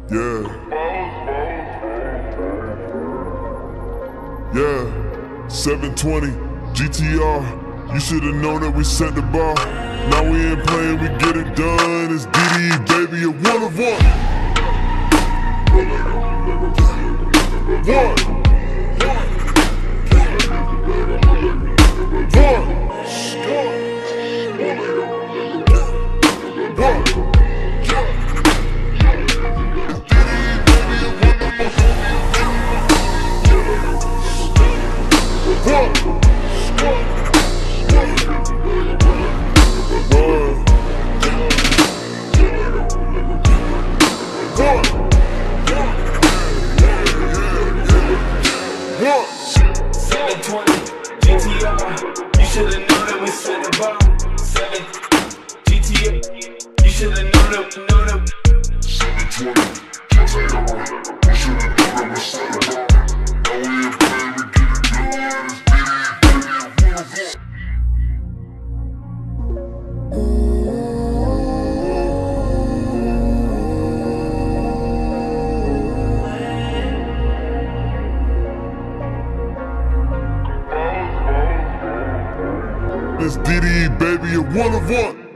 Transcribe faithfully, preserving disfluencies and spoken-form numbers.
Yeah. Yeah. seven twenty G T R. You should've known that we set the bar. Now we ain't playing, we get it done. It's D D E, baby, a one of one. One. seven twenty G T R, you should've known that we set the bar. seven G T A, you should've known that, know that. seven twenty G T R, you should've known that we set the bar. Now we ain't playing, we get it done. It's D D E, baby, a one of one. It's D D E, baby, a one of one.